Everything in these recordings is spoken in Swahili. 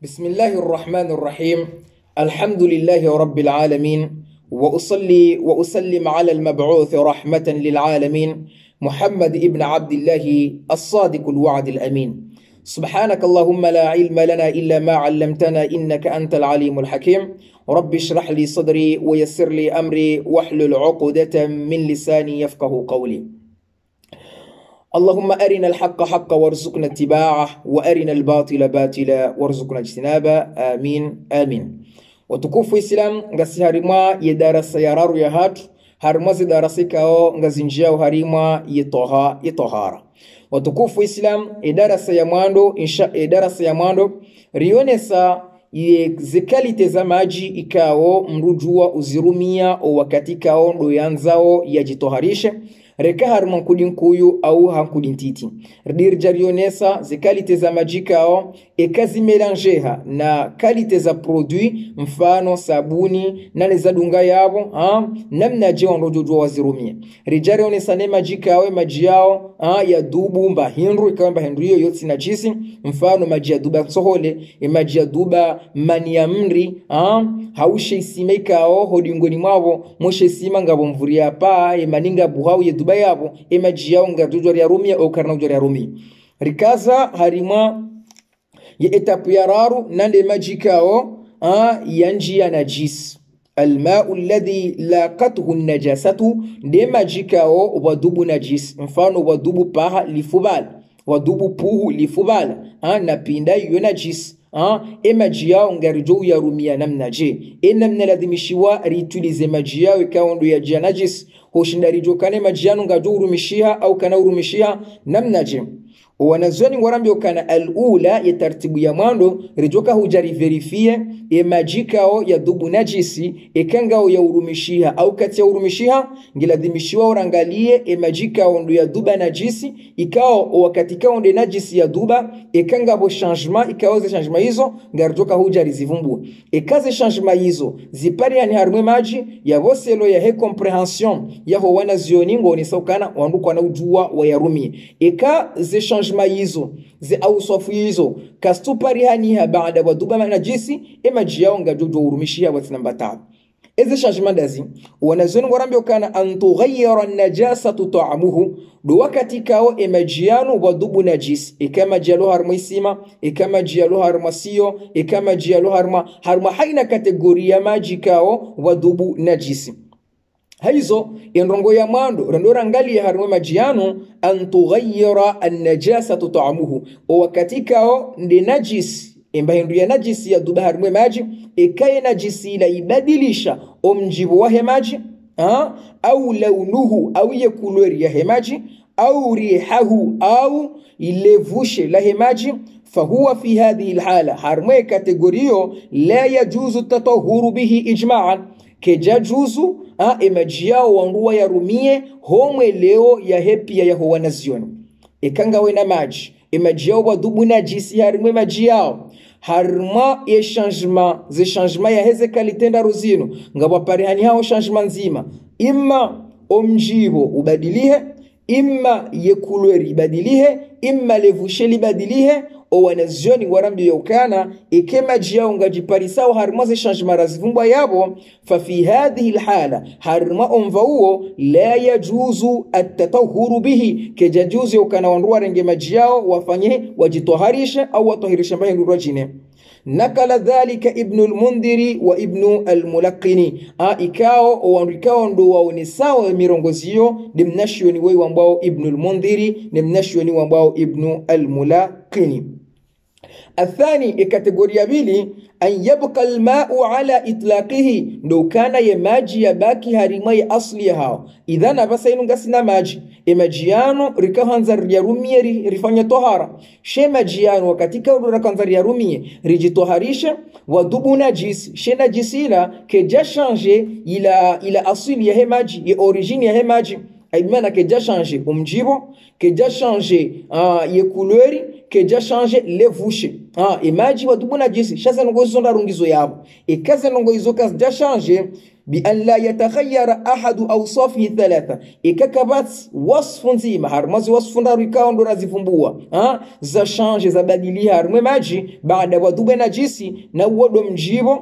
بسم الله الرحمن الرحيم. الحمد لله رب العالمين، وأصلي وأسلم على المبعوث رحمة للعالمين محمد ابن عبد الله الصادق الوعد الأمين. سبحانك اللهم لا علم لنا إلا ما علمتنا إنك أنت العليم الحكيم. رب اشرح لي صدري ويسر لي أمري واحلل عقدة من لساني يفقه قولي. اللهم أرنا الحق حقا وارزقنا اتباعه، وأرنا الباطل باطلا وارزقنا اجتنابه. آمين آمين. Watukufu Islam ngasi harimwa yedarasa yararu ya hatu harimwa zidarasika ngazinjia harimwa yetohara. Watukufu Islam edarasa ya mwando rionesa zekalite za maji ikao mrujua uzirumia o wakati kao ndo yanzao ya jitoharishe reka haruma kudinkuyu au hankudintiti dirja rionesa zekalite za maji kao ekazi melangeha na kalite za produit mfano sabuni nane za dunga yabo namna je wanrojojwa wazirumia rija rionesa ne maji kao maji yao ya dubu mba hindru ikawa mba hindru hiyo yotsi na jisi mfano maji ya duba sohole maji ya duba mani ya mri haushe isime kao hodingoni mwabo moshe isima ngabo mvuri ya paa maninga buhau ye duba yabo maji yao ngarujwa ya rumia au karna ujwa ya rumia rikaza harima ya etapu ya raru nande maji kao yanji ya najisi الماء الذي لاقته النجاسة دي ماجيكاو wadubu najis mfano wadubu paha lifubal wadubu puhu lifubal napinda yu najis maji yao ngarijo ya rumia namna je namna ladhimishiwa ritulize maji yao ikawa ndo ya jia najis hoshinda rijo kane maji yanu ngajo urumishia au kana urumishia namna je wanazoni warambio kana al-ula ya tartibu ya mwando rijoka hujari verifie majikao ya dubu najisi ekangao ya urumishia au kati ya urumishia ngiladhimishiwa urangalie majikao ndo ya duba najisi ikao wakati kao ndo najisi ya duba ekangabo changement ikao ze changement hizo ngarijoka hujari zivumbu ekaze changement hizo zipari yani harumwe maji ya voselo ya he comprehension ya ho wanazioni ngoni saukana wanduko na ujua wa yarumi eka ze changement hizo ze auswafu hizo kastupari haniha baada waduba najisi maji yao ngajojo urumishia wati namba 3 eze changement dazi wanazoni warambio kana antughayyara najasatu ta'amuhu do wakati kao maji yanu wadubu najis kama jalo harma isima kama jalo harma sio kama jalo harma haina kategoria maji kao wadubu najisi haizo enrongo ya mwando randora ngali ya harma majiano antughayyira an-najasatu ta'amuhu o wakati kao ndi najis embahindu ya najisi ya duba harma maji ekaye najisi ila ibadilisha omjibu wa hemaji au launuhu au yekulori ya hemaji au rihahu au ilevushe la hemaji fahuwa fi hadhihi alhala harma kategorio la yajuzu tatahuru bihi ijma'an kejajuzu maji yao wanguwa ya rumie homwe leo ya hepia ya huwa nazioni ekanga wena maji maji yao wadubu najisi harimwe maji yao harma ze changement ya heze kalitenda rozino ngabwa parihani hao changement nzima imma omjibo ubadilihe imma yekulweri ibadilihe imma levusheli ibadilihe o wanazioni warambi yaukana maji yao ngajiparisao harma ze changement razivumbwa yabo fa fi hadhihi alhala harma omvauo la yajuzu at-tatahhuru bihi kejajuzu yaukana wanruwa renge maji yao wafanye wajitoharishe au watohirishe mbahe ndurwa jine nakala dhalika ibn al-mundhiri wa ibn al-mulaqini ikao wanrikao ndo waonesao mirongoziyo nimnashioni wei wambao ibn al-mundhiri nimnashioni wambao ibn al-mulaqini. الثاني kategoria bili an yabqa alma'u ala itlaqihi ndo kana ye maji ya baki harima ya asli hao idhana basa inunga sina maji majiano rikahanza yarumie rifanya tohara she majiano wakati kaulu rikahanza yarumie rijitoharisha wadubu najis she najisila keja changer ila asili ya maji ya origine ya maji aimana keja changer umjibo keja changer ye couleur keja changer levushe imaji wadubuna jisi shaza ngo zonda rungizo yabo ikaza ngo izo kaza changer بأن لا يتغير أحد أوصافه ثلاثة إكاكبات وصف نزيما هرمز وصف ناريكاون درازيفنبوا za change za badilia harumwe maji baada wadubena jisi na uodo mjibo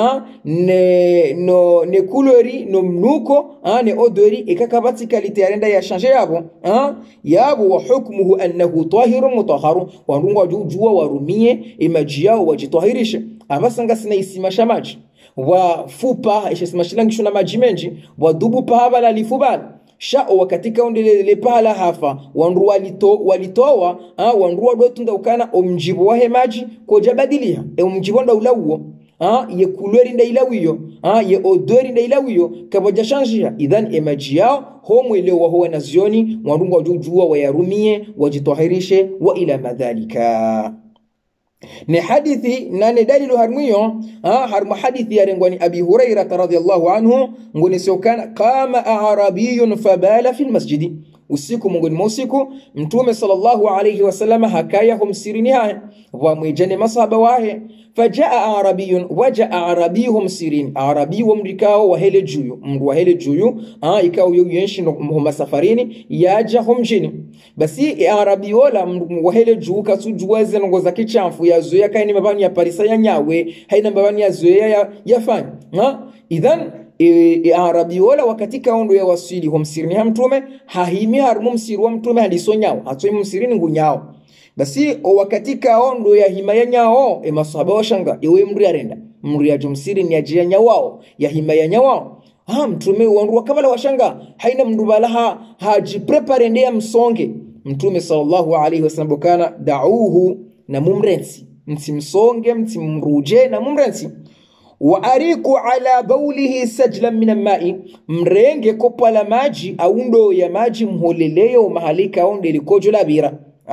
ne couleur no mnuko ne odori ikakabati kalite yarenda ya changer yabo wa hukmuhu annahu tahirun mutahharu warungwa jujua warumie imaji yao wajitahirishe abasanga sina isimasha maji wa fupa ishisimashilangishwa na maji menji wa dubu pahaba la lifubala shao wakatika ondele pahala hafa wanru walitoa wanru dotunda ukana omjibu wahe maji koja badilia omjibu nda ulauo ye couleur nda ilawiyo ye odeur nda ilawiyo kaboja changia idhan emaji yao homwelewa huwa nazioni wanru wajujua wayarumie wajitahirishe wa ila madhalika ni hadithi na ni dalilu harmiyo harmu hadithi ya rengwani Abi Hurairah radhiyallahu anhu ngoni sokana qama arabiyun fabala fil masjidi usiku mungoni usiku mtume sallallahu alayhi wasallam hakaya humsirini haya wa mwijane masahaba wahe fajaa arabiyun wajaa arabihum sirin arabi wa mrikao wa hele juyu mru wa hele juyu ikao yenshi no safarini yaja humjini basi arabi wala mru wa hele juyu kasujuweze ngo za kichamfu yazoea kaini mabani ya parisa ya nyawe haina mabani ya zoea yafanya idhan arabi wala wakatika ondo ya wasili humsirini mtume hahimi harumu msiru wa mtume halisonyao hatoi msirini ngunyao basi wakatika ondo ya himaya nyao masahaba washanga iwe mri arenda mri ya jumsiri ni ajia nyawao ya himaya nyawao mtume wanru wakabala washanga haina mndubala haji prepare ndia msonge mtume sallallahu alayhi wasallam kana da'uhu na mumrensi msimsonge msimruje na mumrensi wa ariku ala bawlihi sajlan min al-ma'i mrenge kopa la maji au ndo ya maji mholeleo mahalika onde likojo la bira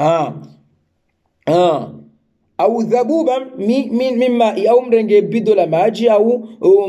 au dhabuba mimma au mrenge bido la maji au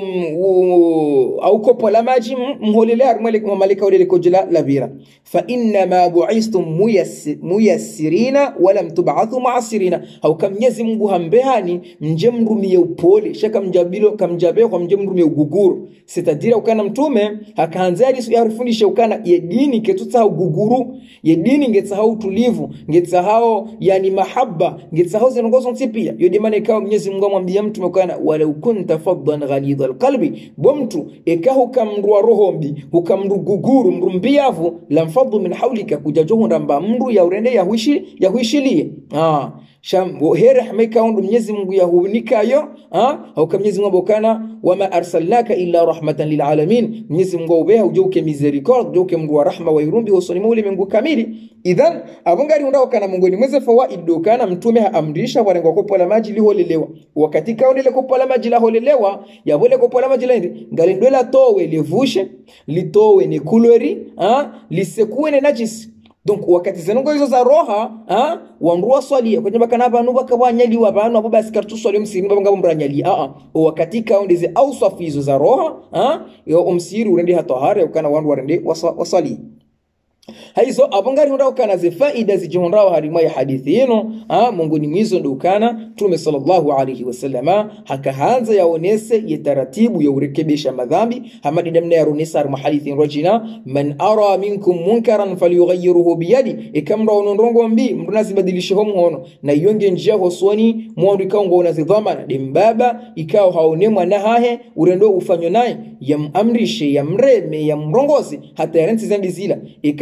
kopo la maji mholelea malika wale likojela la bira fa inna ma bu'istum muyassirina wa lam tub'athu mu'assirina au kam Mwenyezi Mungu hambehani mje mrumie upole shaka mjabilo kamjabe kwa mje mrumie uguguru sitadira ukana mtume akaanza yarifundisha ukana ye dini ketutsa uguguru ye dini ngetsa utulivu ngetsa yani mahaba ngetsa zenongozo ntipia yodimane kao Mwenyezi Mungu amwambia mtume ukana wala kunta faddan ghalidhal qalbi bomtu ekaho kamrua rohombi ukamruguguru mrumbiavu lamfaddu min hawlika kujajohu ndamba mru ya urende ya huishilie sham here hameka ondo Mwenyezi Mungu yahunikayo au kama Mwenyezi Mungu bokana wama arsalnaka illa rahmatan lil alamin Mwenyezi Mungu ubeha ujoke misericordia ujoke Mungu wa rahma wa irumbi usoni mule Mungu kamili idhan abongari undao kana Mungu ni mweze fawaid dokana mtume amrisha warengo kopo la maji liholelewa wakati kaondele kopo la maji laholelewa yabole kopo la maji laindi ngalindwela towe levushe litowe ni couleur lisekuwe ne najisi donc wakati zenongo hizo za roha wanrua swali kwenye bakana abantu bakabanyali wabanu abo basikartu swali msiri babanga mbranyali wakati kaondeze au swafizo za roha yo umsiri urende hatahare ukana wandu warende wasali haizo abongari hunda ukana ze faida zijihondawa harima ya hadithi yino Mungu ni mwizo ndukana tume sallallahu alayhi wasallama hakahanza yaonese yetaratibu ya urekebisha madhambi hamadi damna ya runisa harima hadithi rojina man ara minkum munkaran falyughayyirhu biyadi ikamra unondongo mbi mrunazi badilishe hono na yonge njia hoswani mwandu ikaongo unazidhamana dimbaba ikao haonemwa na hahe urendo ufanyo naye yamamrishe yamreme yamrongozi hata yarensi zambizila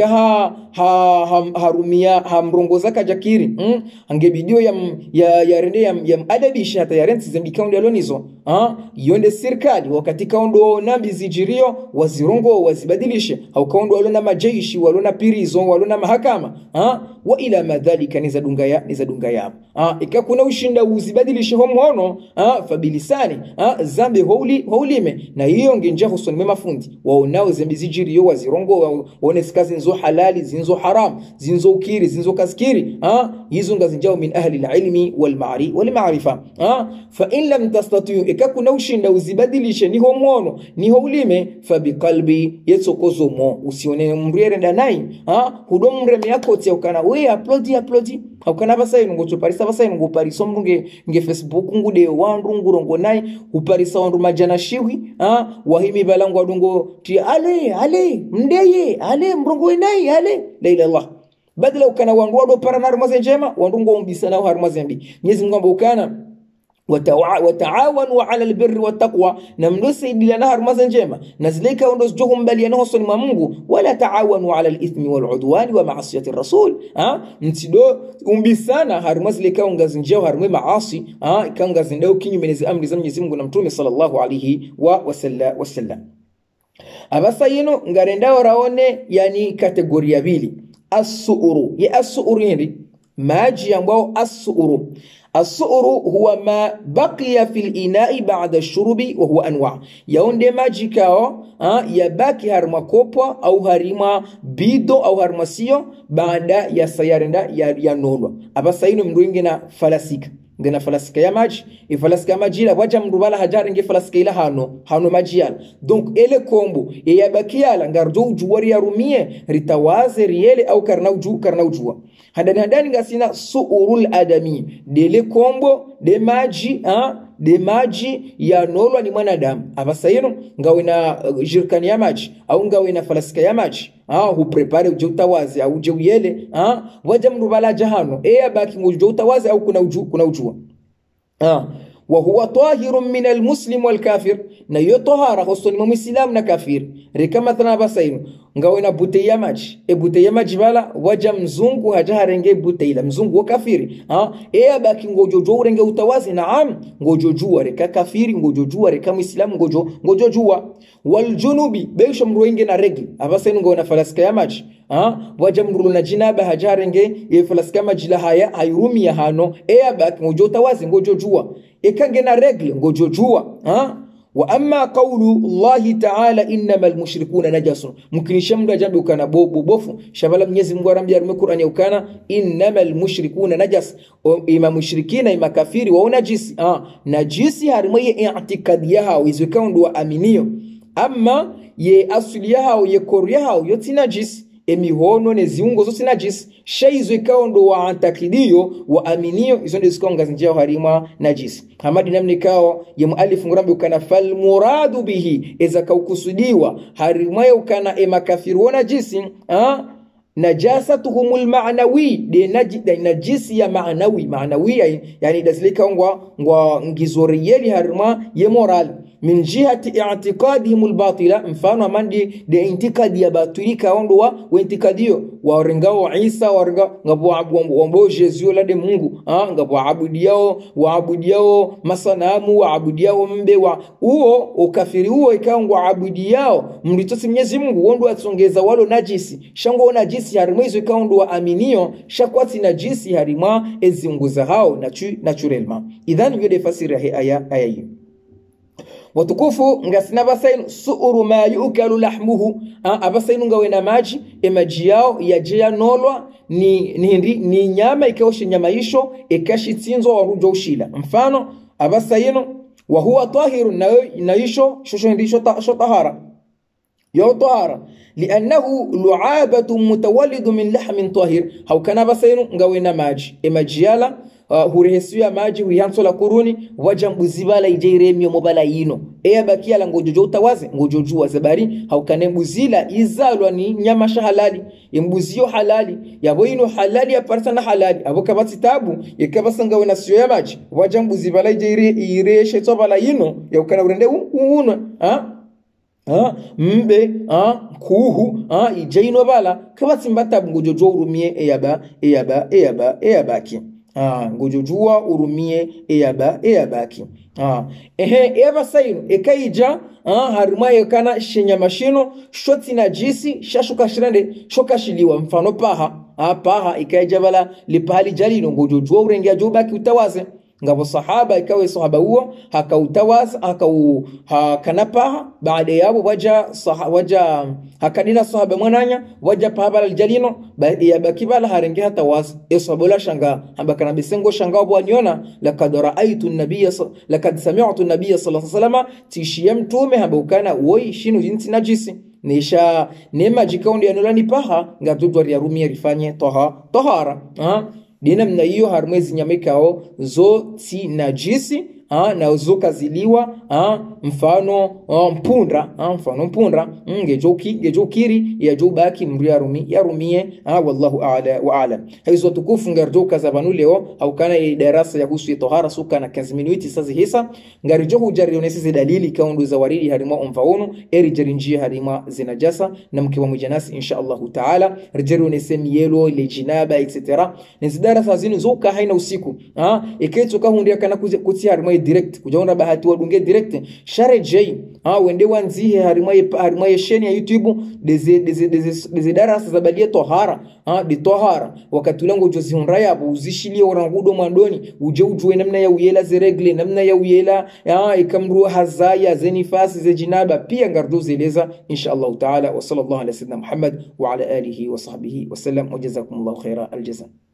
harumia hamrongoza kajakiri angebidio ya rende ya adabisha hata ya renti zembikaundi alonizo yonde serikali wakati kaundo nambi zijirio wazirongo wazibadilishe au kaundo walona majeishi walona pirizo walona mahakama wa ila madhalika niza dunga ya ikakuna ushinda uzibadilishe hono fabilisani zambi houlime na hiyo ngenja husoni mafundi waonao zembi zijirio wazirongo waone sikazi nzo halali zinzo haram zinzo ukiri zinzo kaskiri hizo ngazinjao min ahli alilmi wal ma'rifa fa in lam tastati'u ikakuna ushinda uzibadilishe niho mwono niho ulime fa biqalbi yetsokozomo usione mrere ndanai hudomre myako tya ukana we upload haukana basayi ngo chuparisa basayi ngo pariso mrunge nge Facebook ngude wandu ngurongo nai uparisa wandu majana shiwi wahimi balangu adungo ti ale mndeye ale mrungo nai ale la ila Allah badala ukana wandu wado parana harmaze njema wandu ngo umbisana harmaze mbi Mwenyezi Mungu ukana wataawanu ala albirri wattaqwa namdusi dilana harmaze njema nazileka ondos johum bali yana hosoni mwa Mungu wala taawanu ala alithmi waludwani wa ma'asiyati ar-rasul mtido umbisana harmaze leka ongazinjao harmwe maasi ikangazindao kinyume amri za Mwenyezi Mungu na Mtume sallallahu alayhi wa sallam abasa yino ngarendao raone yani kategoria bili as-su'uru ya as-su'uru hindi maji ambao as-su'uru الصؤر هو ما بقي في الإناء بعد الشرب وهو أنواع يونde maji kao yabaki harma kopwa au harima bido au harmasio baada ya sayarenda ya nolwa abasa ino mndu ingena falasika ngena falasika ya maji falasika maji la waja mndu bala hajari nge falasika ila hano maji yala donc ele kombo yabaki yala ngarjo ujuwari ya rumie ritawaze riele au karna ujua hadani ngasina su'urul adami dele kombo de maji ya nolwa ni mwanadamu abasayino ngawe na jirkani ya maji au ngawe na falasika ya maji hu prepare uje utawazi au uje uyele waja mrubala jahano baki uje utawazi au kuna ujua wa huwa tahirun min almuslim wal kafir na yotohara hosoni muislam na kafir reka mathalan basayino ngawe na butei ya maji butei ya maji bala waja mzungu hajarenge butei la mzungu wa kafiri baki ngojojo urenge utawazi naam ngojojua reka kafiri ngojojua reka muislam ngojojua wal junubi beisho mruenge na regi abasayino ngawe na falasika ya maji waja mrulu na jinaba hajarenge falasika ya maji la haya hayurumi ya hano baki ngojota ngojojua ikange na regle ngojojua wa amma qawlu Allah ta'ala innamal mushrikuna najasun mkinisha mndu ajabu ukana bofu shabala Mwenyezi Mungu arambia rume Qur'ani ukana innamal mushrikuna najas ima mushrikina ima kafiri wa najisi najisi harimwe i'tikadi yao izweka ndo aminio amma ye asuli yao ye koru yao yoti najisi emihono ne ziungo zo sinajis shaizo ikao ndo wa antakidio wa aminio izo ndo zikonga zinjao harima najis hamadi namni kao ye mualifu ngurambi ukana fal muradu bihi eza kaukusudiwa harima ya ukana emakafiru wa najisi najasatuhumul ma'nawi de najisi ya ma'nawi yani daslika ngwa ngizoriyeli harima ye moral min jihati i'tiqadihim albatila mfano mandi de intikadi ya batulika ondwa wa intikadio warengao Isa warenga ngabo abombo Jesus la de Mungu ngabo waabudiao masanamu waabudiao mbe wa uo ukafiri uo ikangwa abudiao mlitosi Mwenyezi Mungu wondo atsongeza walo najisi shango najisi harimwezo ikaondwa aminio shakwati najisi harima eziunguza hao naturellement idhan yode fasira aya hiyo watukufu ngasina basainu su'uru ma yukalu lahmuhu abasainu ngawe na maji yao yajea nolwa ni nyama ikaoshe nyama hisho ikashitsinzo warujo ushila mfano abasainu wa huwa tahirun na hisho shosho ndisho tahara yo tahara li'annahu lu'abatu mutawallidu min lahmin tahir hau kana basainu ngawe na maji yala hurehesiwa maji huyanso la kuruni wajambuzi bala ijeiremio mobala yino bakia la ngojojo utawaze ngojojua zabari haukane mbuzila izalwa ni nyama halali mbuzio halali yabo ino halali ya parsana halali abo kabati tabu yakabasanga wena sio ya maji wajambuzi bala ireshe tobala yino yakana urende uno mbe kuhu ijeino bala kabati mbata ngojojo urumie eyabaki ngojojua urumie eyabaki sainu ekaija harima yekana shenya mashino shoti najisi shashuka shirande shoka shiliwa mfano paha ikaija bala lipahali jalino ngojojua urengea jubaki utawaze ngabo sahaba ikawe sahaba huo hakautawaz hakanapa baada yabo waja hakadina sahaba mwananya waja pabala aljalino ya bakibala harenge hata was esabola shanga ambakana bisengo shanga bwaniona lakad raaitu an-nabiy lakad sami'tu an-nabiy sallallahu alayhi wasallam tishiyam tume habukana woi shinu jinsi najisi nisha nema jikaundi yanolani paha ngatutwa ya rumia rifanye tohara dina mna hiyo harmwezi nyamekao zo ti najisi na zo kaziliwa mfano mpundra ngejokiri ya jobaki mru yarumie wallahu a'la wa a'lam. Hizo tukufu ngarjoka za banu leo au kana darasa ya kuhusu tohara suka na 15 minuti sasa hisa ngarjoku jarionesi dalili kaundu za waridi harima umfaunu eri jarinjia harima zinajasa na mkiwa mujanasi insha Allah taala jarionesi mielo ile jinaba etc. Nizidara zinu zoka haina usiku iketo kahundia kana kutia harima direct kujaona bahati wadunge direct share j wende wanzihe harimai sheni ya YouTube deze darasa za badia tohara di tohara wakati ulango jozi hunraya abu uzishilie orangudo mandoni ujue namna ya uyela ziregle namna ya uyela ikamru hazaya zenifasi ze jinaba pia ngardo zeleza insha Allah taala wa sallallahu ala sayyidina Muhammad wa ala alihi wa sahbihi wa sallam wa jazakumullahu khaira aljaza.